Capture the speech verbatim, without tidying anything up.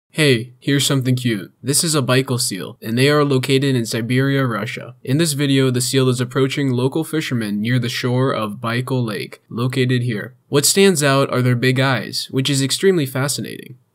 Hey, here's something cute. This is a Baikal seal, and they are located in Siberia, Russia. In this video, the seal is approaching local fishermen near the shore of Baikal Lake, located here. What stands out are their big eyes, which is extremely fascinating.